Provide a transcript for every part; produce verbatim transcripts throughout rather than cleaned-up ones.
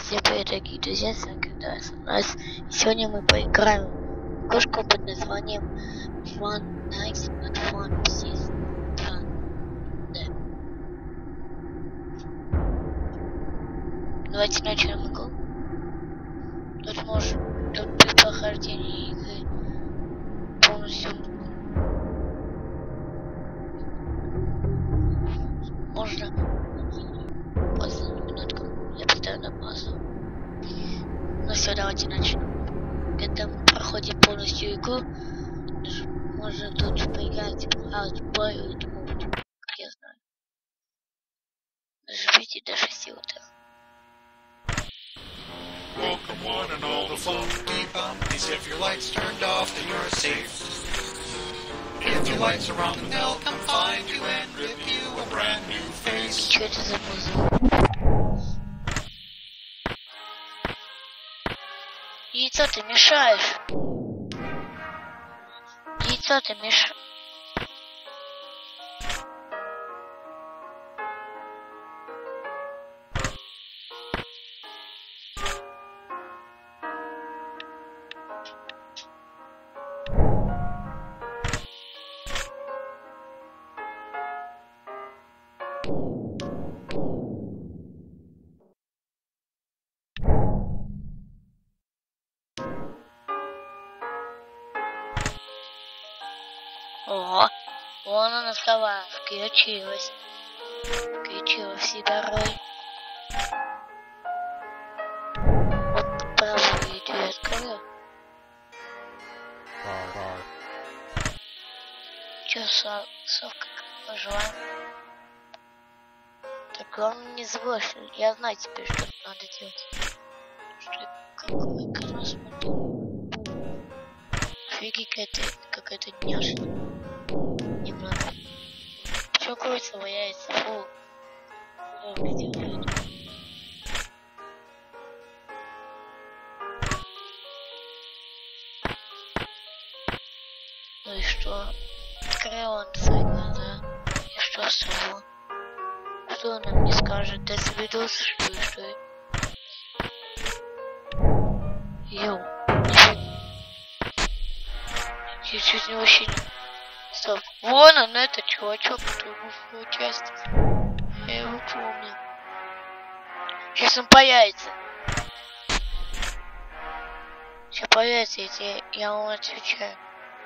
Всем привет, дорогие друзья, с вами Кирдас. У нас сегодня мы поиграем в игрушку под названием Fun Nights at Fun Season. Да. Давайте начнем игру. Тут может, тут при прохождении игры полностью можно паузу на минутку. Я поставлю на паузу. Ну все, давайте начнем. Когда мы проходим полностью игру, можно тут поиграть в Outboy Mode, как я знаю. Нажмите до шести утра. Welcome one and all the funky bumpies. If your lights turned off, then you're safe. If your lights are on, then they'll come find you and rip you a brand new face. Что это за музыка? Яйцо, ты мешаешь. Яйцо, ты мешаешь. О, вон она сова, включилась. Включила в себя роль. Вот правую дверь открыла. Чё, сов, совка, как пожелаем? Так, главное не забывай, что я знаю теперь, что надо делать. Что я какой экран смотрю. Фиги какая-то, какая-то дняшка. Немного. Чё курица валяется? Фу. О, где делают? Ну и что? Открыла он свои глаза. И что с того? Что она мне скажет? Ты заведался, что ли, что ли? Йоу. Я чуть не вообще не... Стоп. Вон он, этот чувачок, который был участник. Я его помню. Сейчас он появится. Сейчас появится, я, тебе, я вам отвечаю.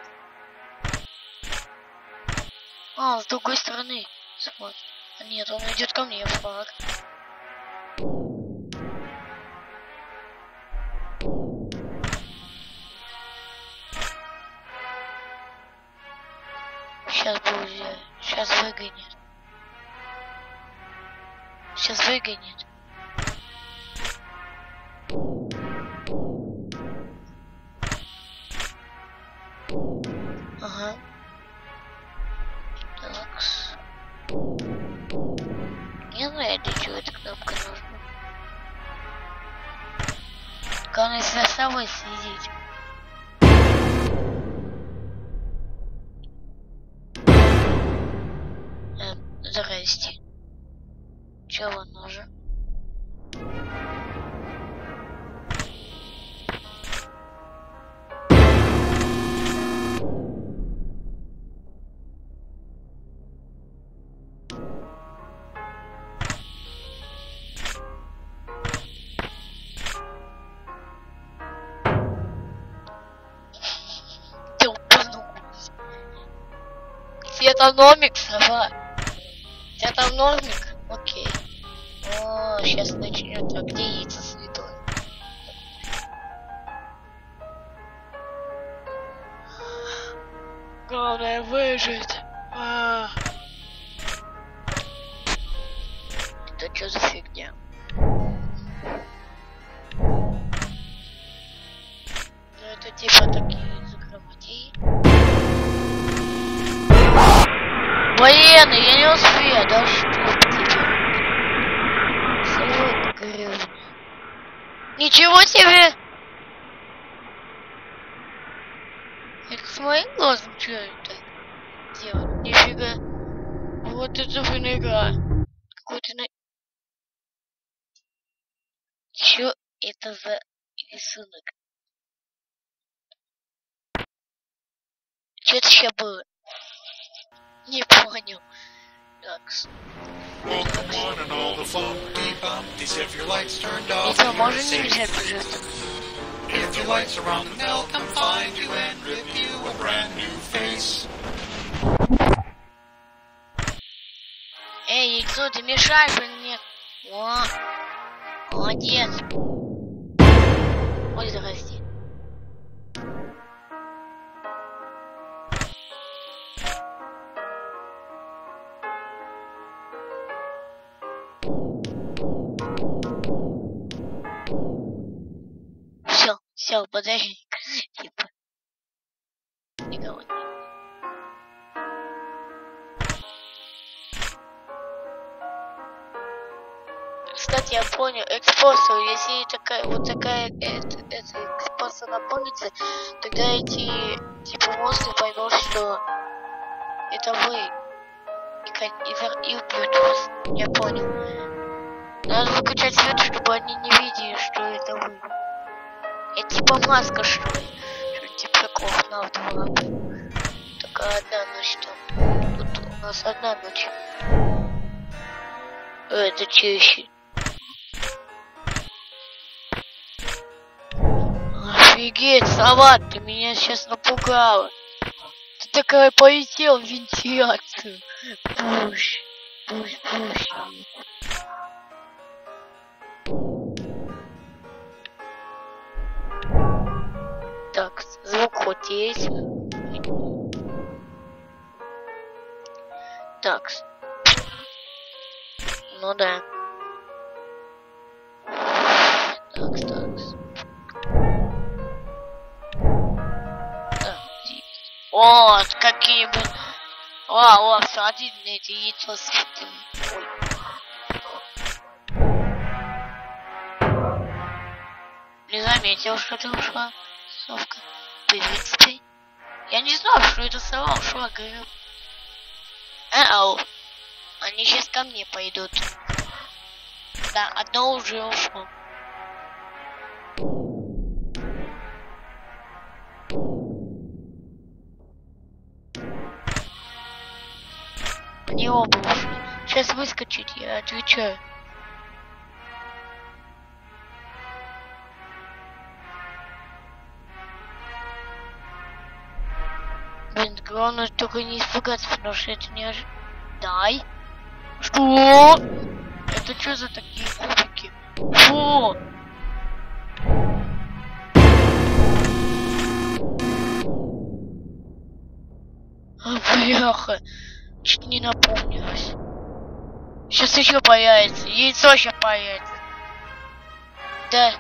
А, он с другой стороны. Смотри. А нет, он идет ко мне, флаг. Сейчас будет, сейчас выгонит. Сейчас выгонит. Ага. Такс. Не знаю, для чего эта кнопка нужна. Главное за собой следить. Здрасте. Чего нужно? Ты упанулся. Где там номик, сова? Где там ножник? Окей. О, сейчас начнет. А где яйцо святой? Главное выжить. А. Это что за фигня? Ну это типа такие загромотеи. Блин, я не успею, да что тебе? Сорок гривен. Ничего себе! Это с моим глазом что это делать? Нифига. Вот это финга. Какой-то на... Чё это за рисунок? Чё это сейчас было? Не понял. Так. Welcome one and all the funky bumpties. If your lights turned off, Это then you're можно не safe. мешать, пожалуйста? If your lights are on, then they'll come find you and rip you a brand new face. Эй, кто ты мешаешь мне? О, молодец. Ой, здрасте. Все, все, подожди. Типа. Никого нет. Кстати, я понял, экспосу, если такая вот такая это, это экспоса наполнится, тогда эти типа монстры поймут, что это вы и, и, и убьют вас. Я понял. Надо выключать свет, чтобы они не видели, что это вы. Это типа маска, что ли? Что типа такого на двора. Только одна ночь там. Тут у нас одна ночь. Это чаще. Офигеть, сова, ты меня сейчас напугала. Ты такая полетел в вентиляцию. Пусть, пусть, пусть. Так, звук хоть есть. Так. Ну да. Так, так. О, какие бы... О, о, смотри на эти яйцо светили. Не заметил, что ты ушла, совка. Приветствуй. Я не знал, что это сова ушла, говорю. Ау. Они сейчас ко мне пойдут. Да, одно уже ушло. Они оба ушли. Сейчас выскочить, я отвечаю. Блин, главное только не испугаться, потому что это не ожидается. Дай. Что? Это что за такие кубики? Фу! А, бляха. Чуть не напомнилось. Сейчас еще появится. Яйцо сейчас появится. Да.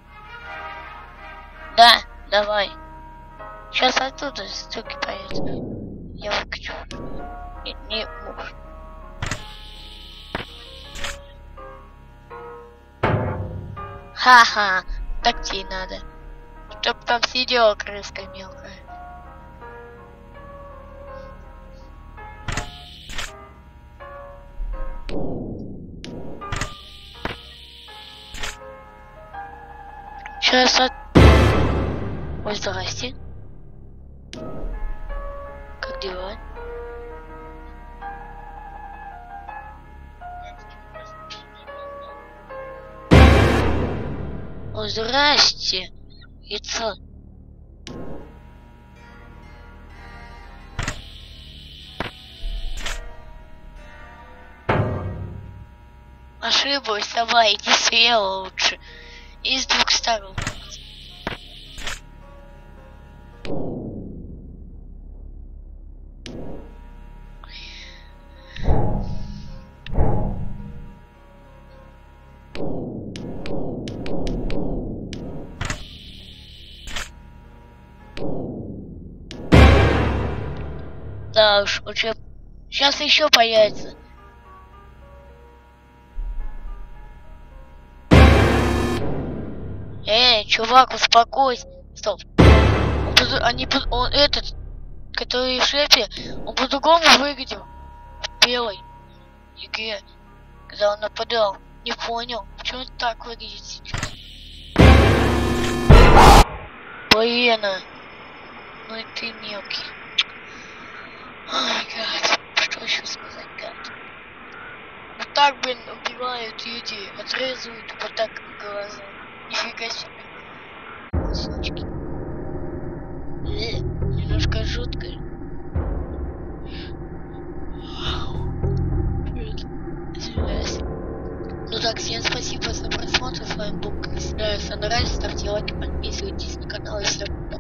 Да, давай. Сейчас оттуда стуки появятся. Я выключу. Не, не может. Ха-ха, так тебе надо. Чтоб там сидела крыска мелкая. Сейчас от... Ой, здрасте. Как дела? О, здрасте, яйцо. Ошиблась, сова, иди слева лучше. И с двух сторон. Да уж, уже сейчас еще появится. Эй, чувак, успокойся. Стоп. Он, по- они, по- он этот, который в шляпе, он по-другому выглядел. В белой игре, когда он нападал. Не понял, почему он так выглядит сейчас. Полина. Ну и ты мелкий. Ай, гад. Что еще сказать, гад? Вот так, блин, убивают эти, отрезают вот так глаза. Нифига себе. Кусочки. Э, немножко жутко. Ну так, всем спасибо за просмотр. С вами был, как всегда, Санрай. Ставьте лайки, подписывайтесь на канал, если